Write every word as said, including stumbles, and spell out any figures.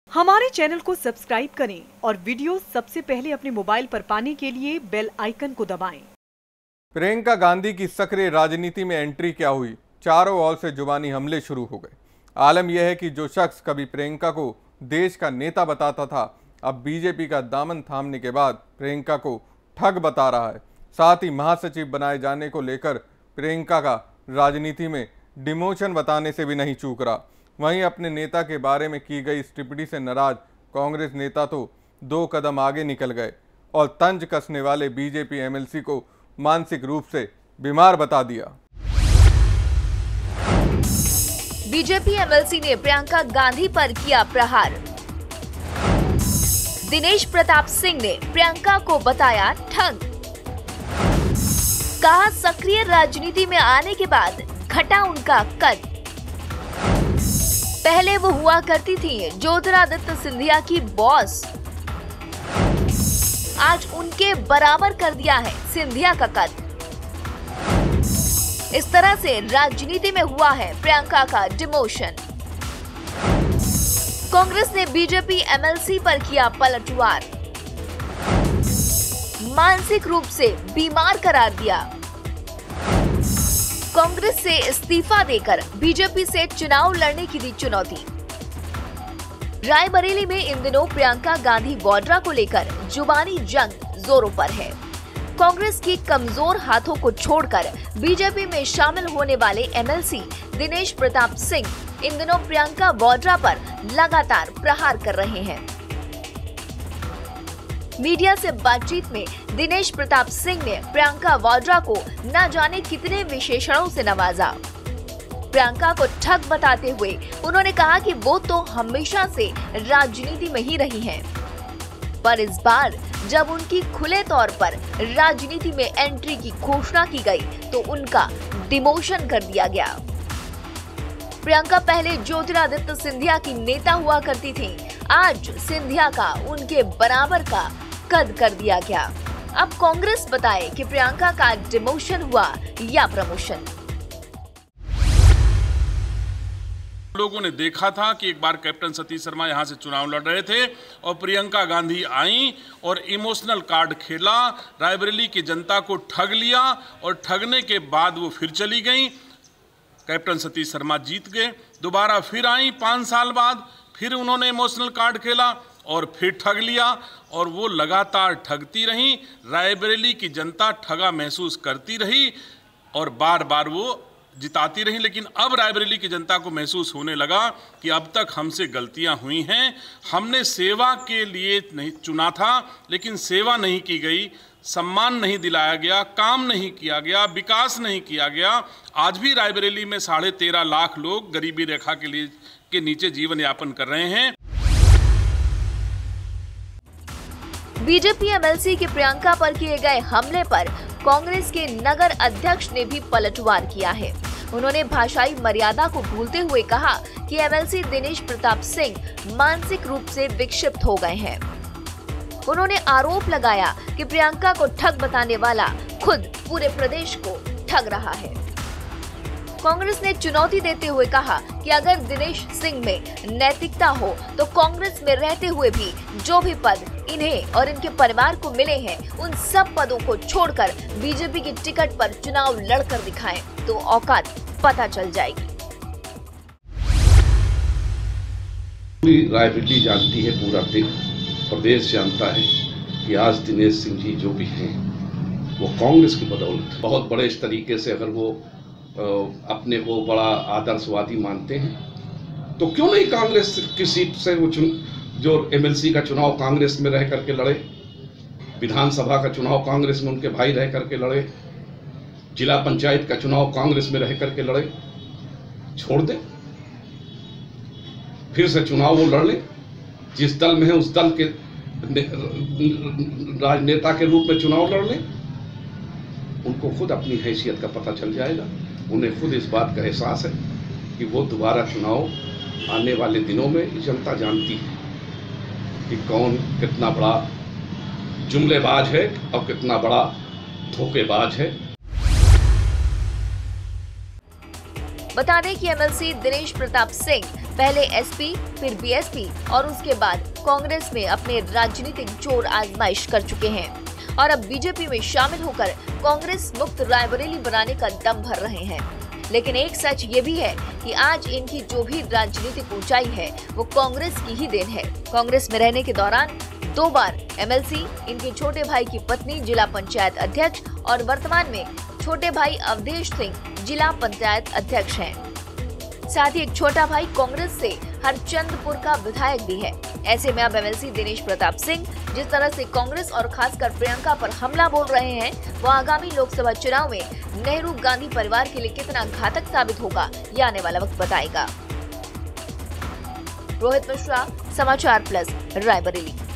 हमारे चैनल को सब्सक्राइब करें और वीडियो सबसे पहले अपने मोबाइल पर पाने के लिए बेल आइकन को दबाएं। प्रियंका गांधी की सक्रिय राजनीति में एंट्री क्या हुई? चारों ओर से जुबानी हमले शुरू हो गए। आलम यह है कि जो शख्स कभी प्रियंका को देश का नेता बताता था, अब बीजेपी का दामन थामने के बाद प्रियंका को ठग बता रहा है। साथ ही महासचिव बनाए जाने को लेकर प्रियंका का राजनीति में डिमोशन बताने से भी नहीं चूक रहा। वहीं अपने नेता के बारे में की गई इस टिप्पणी से नाराज कांग्रेस नेता तो दो कदम आगे निकल गए और तंज कसने वाले बीजेपी एमएलसी को मानसिक रूप से बीमार बता दिया। बीजेपी एमएलसी ने प्रियंका गांधी पर किया प्रहार। दिनेश प्रताप सिंह ने प्रियंका को बताया ठग। कहा सक्रिय राजनीति में आने के बाद घटा उनका कद। पहले वो हुआ करती थी ज्योतिरादित्य सिंधिया की बॉस, आज उनके बराबर कर दिया है सिंधिया का कद। इस तरह से राजनीति में हुआ है प्रियंका का डिमोशन। कांग्रेस ने बीजेपी एमएलसी पर किया पलटवार, मानसिक रूप से बीमार करार दिया। कांग्रेस से इस्तीफा देकर बीजेपी से चुनाव लड़ने की दी चुनौती। रायबरेली में इन दिनों प्रियंका गांधी वाड्रा को लेकर जुबानी जंग जोरों पर है। कांग्रेस की कमजोर हाथों को छोड़कर बीजेपी में शामिल होने वाले एमएलसी दिनेश प्रताप सिंह इन दिनों प्रियंका वाड्रा पर लगातार प्रहार कर रहे हैं। मीडिया से बातचीत में दिनेश प्रताप सिंह ने प्रियंका वाड्रा को न जाने कितने विशेषणों से नवाजा। प्रियंका को ठग बताते हुए उन्होंने कहा कि वो तो हमेशा से राजनीति में ही रही हैं, पर इस बार जब उनकी खुले तौर पर राजनीति में एंट्री की घोषणा की गई तो उनका डिमोशन कर दिया गया। प्रियंका पहले ज्योतिरादित्य सिंधिया की नेता हुआ करती थी, आज सिंधिया का उनके बराबर का कद कर दिया गया। अब कांग्रेस बताए कि प्रियंका का डिमोशन हुआ या प्रमोशन। लोगों ने देखा था कि एक बार कैप्टन सतीश शर्मा यहां से चुनाव लड़ रहे थे और प्रियंका गांधी आई और इमोशनल कार्ड खेला, रायबरेली की जनता को ठग लिया और ठगने के बाद वो फिर चली गई। कैप्टन सतीश शर्मा जीत गए, दोबारा फिर आई पाँच साल बाद, फिर उन्होंने इमोशनल कार्ड खेला और फिर ठग लिया और वो लगातार ठगती रही। रायबरेली की जनता ठगा महसूस करती रही और बार बार वो जिताती रही। लेकिन अब रायबरेली की जनता को महसूस होने लगा कि अब तक हमसे गलतियां हुई हैं, हमने सेवा के लिए नहीं चुना था लेकिन सेवा नहीं की गई, सम्मान नहीं दिलाया गया, काम नहीं किया गया, विकास नहीं किया गया। आज भी रायबरेली में साढ़े तेरह लाख लोग गरीबी रेखा के लिए के नीचे जीवन यापन कर रहे हैं। बीजेपी एमएलसी के प्रियंका पर किए गए हमले पर कांग्रेस के नगर अध्यक्ष ने भी पलटवार किया है। उन्होंने भाषाई मर्यादा को भूलते हुए कहा कि एमएलसी दिनेश प्रताप सिंह मानसिक रूप से विक्षिप्त हो गए हैं। उन्होंने आरोप लगाया कि प्रियंका को ठग बताने वाला खुद पूरे प्रदेश को ठग रहा है। कांग्रेस ने चुनौती देते हुए कहा कि अगर दिनेश सिंह में नैतिकता हो तो कांग्रेस में रहते हुए भी जो भी पद इन्हें और इनके परिवार को मिले हैं उन सब पदों को छोड़कर बीजेपी की टिकट पर चुनाव लड़कर दिखाएं तो औकात पता चल जाएगी। पूरी रायबरेली जानती है, पूरा प्रदेश जानता है कि आज दिनेश सिंह जी जो भी हैं वो कांग्रेस की बदौलत बहुत बड़े इस तरीके से अगर वो अपने को बड़ा आदर्शवादी मानते हैं तो क्यों नहीं कांग्रेस की सीट से वो चुन जो एमएलसी का चुनाव कांग्रेस में रह करके लड़े, विधानसभा का चुनाव कांग्रेस में उनके भाई रह करके लड़े, जिला पंचायत का चुनाव कांग्रेस में रह करके लड़े। छोड़ दे, फिर से चुनाव वो लड़ ले, जिस दल में है उस दल के राजनेता के रूप में चुनाव लड़ ले। उनको खुद अपनी हैसियत का पता चल जाएगा, उन्हें खुद इस बात का एहसास है कि वो दोबारा चुनाव आने वाले दिनों में जनता जानती है कि कौन कितना बड़ा जुमलेबाज है और कितना बड़ा धोखेबाज है। बता दें कि एमएलसी दिनेश प्रताप सिंह पहले एसपी, फिर बीएसपी और उसके बाद कांग्रेस में अपने राजनीतिक जोर आजमाइश कर चुके हैं और अब बीजेपी में शामिल होकर कांग्रेस मुक्त रायबरेली बनाने का दम भर रहे हैं। लेकिन एक सच ये भी है कि आज इनकी जो भी राजनीतिक ऊंचाई है वो कांग्रेस की ही देन है। कांग्रेस में रहने के दौरान दो बार एमएलसी, इनके छोटे भाई की पत्नी जिला पंचायत अध्यक्ष और वर्तमान में छोटे भाई अवधेश सिंह जिला पंचायत अध्यक्ष हैं। साथ ही एक छोटा भाई कांग्रेस से हरचंदपुर का विधायक भी है। ऐसे में अब एमएलसी दिनेश प्रताप सिंह जिस तरह से कांग्रेस और खासकर प्रियंका पर हमला बोल रहे हैं, वो आगामी लोकसभा चुनाव में नेहरू गांधी परिवार के लिए कितना घातक साबित होगा, ये आने वाला वक्त बताएगा। रोहित मिश्रा, समाचार प्लस, रायबरेली।